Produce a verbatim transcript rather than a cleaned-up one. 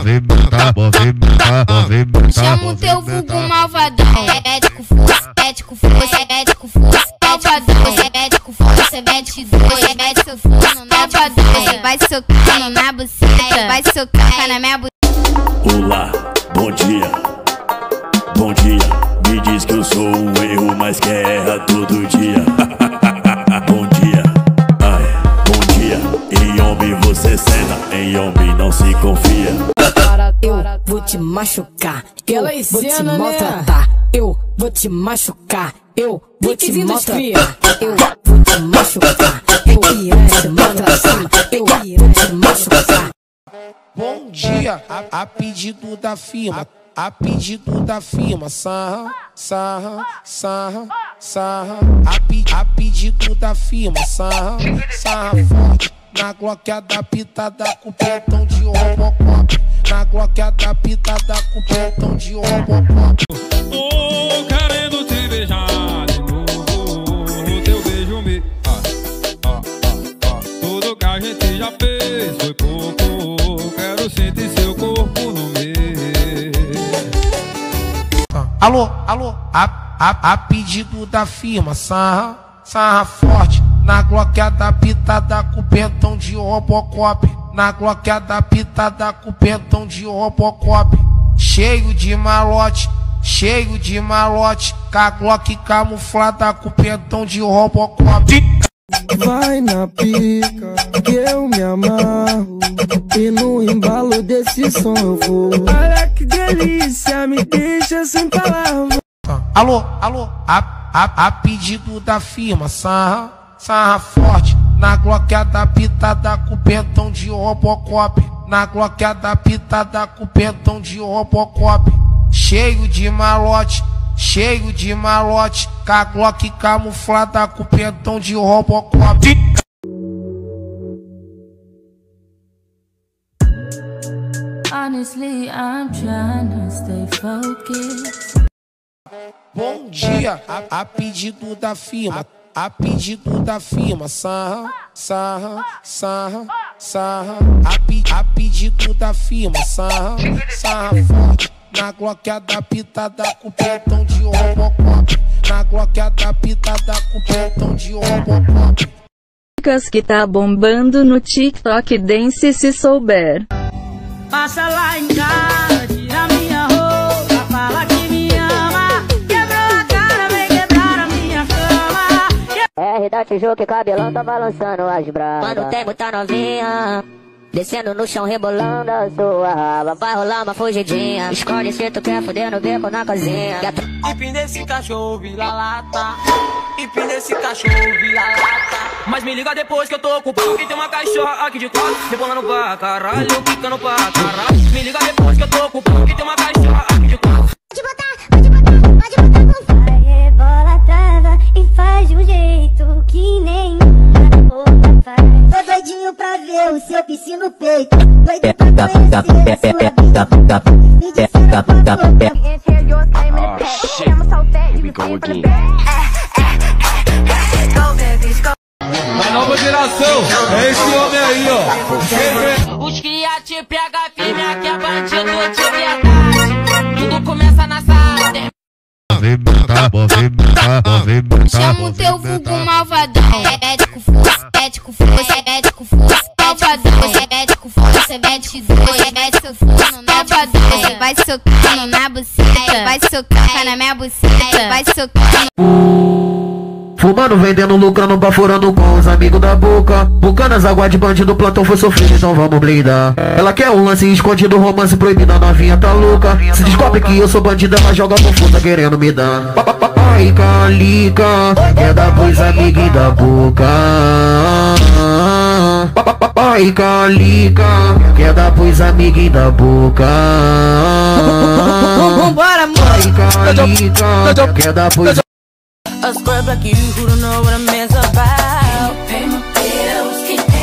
movimenta, movimenta, movimenta. Chama o teu vulgo malvadão. Médico força, médico força, médico força, malvadão. Médico força, mete dois, mete seu forno na malvadão. Vai socando na buceta, vai socar na minha buceta. Olá, bom dia, bom dia. Me diz que eu sou um erro, mas que erra todo dia. Bom dia, ai, bom dia. Em homem você cena, em homem não se confia. Eu vou te machucar, eu vou te maltratar. Eu vou te machucar, eu vou te maltratar. Eu vou te machucar, eu vou te maltratar. Eu vou te machucar. Bom dia, a, a pedido da firma, a pedido da firma, sarra, sarra, sarra, sarra. A, pe, a pedido da firma, sarra, sarra forte. Na Glock adaptada com petão de Robocop. Na Glock adaptada com petão de Robocop. Tô querendo te beijar de novo, teu beijo me... Ah, ah, ah, ah. Tudo que a gente já fez foi pouco, quero sentir seu corpo no meu. Alô, alô, a, a, a pedido da firma, sarra, sarra forte. Na Glock adaptada com pentão de Robocop. Na Glock adaptada com pentão de Robocop. Cheio de malote, cheio de malote. Com a Glock camuflada com pentão de Robocop. Vai na pica, que eu me amarro, e no embalo desse som eu vou. Olha que delícia, me deixa sem palavras. Alô, alô, a, a, a pedido da firma, sarra, sarra forte. Na Glock adaptada com pentão de Robocop. Na Glock adaptada com pentão de Robocop. Cheio de malote, cheio de malote. Com a Glock camuflada com pentão de Robocop. Honestly, I'm trying to stay focused. Bom dia, a, a pedido da firma, a pedido da firma, sarra, sarra, sarra, sarra. A, pe, a pedido da firma, sarra, sarra forte. Na Glock adaptada com pentão de Robocop. Na Glock adaptada com pentão de Robocop. Dicas que tá bombando no TikTok, dance se souber. Passa lá em casa, tira minha roupa, fala que me ama. Quebrou a cara, vem quebrar a minha cama. R da Tijuca, cabelão tá balançando as bravas. Quando tem muita novinha, descendo no chão, rebolando a sua raba. Vai rolar uma fugidinha, escolhe se tu quer fuder no beco na cozinha. Empina desse cachorro, vira lata. Empina desse cachorro, vira lata. Mas me liga depois que eu tô com o pau, que tem uma cachorra aqui de quatro, rebolando pra caralho, picando pra caralho. Me liga depois que eu tô com o pau, que tem uma cachorra aqui de quatro. Pode botar, pode botar, pode botar com vai, rebola, trava e faz de um jeito que nenhuma outra faz. Tô doidinho pra ver o seu piscino no peito, doido pra conhecer a sua vida. Me disseram quando eu A nova geração, é esse homem aí, ó. Os cria te pega firme, aqui é bandido de verdade. Tudo começa na sala. Movimenta, movimenta, movimenta. Chama o teu vulgo malvadão. Médico força, médico força, médico força, malvadão. Médico força, mete dois, mete seu forno na malvadão. Vai socando na buceta, vai socar na minha buceta, vai socando. Fumando, vendendo, lucrando, baforando com os amigos da boca. Bucanas, água de bandido, plantão foi sofrido, então vamos blindar. Ela quer um lance escondido, romance proibido, a novinha tá louca. Se descobre que eu sou bandida, ela joga no fundo, tá querendo me dar. Papai, calica, quer dar pros amigos da boca. Papai, calica, quer dar pros amigos da boca. Vambora, mano. Papai, calica, quer dar pros... A scrub like you who don't know what a man's about. Pay my bills, keep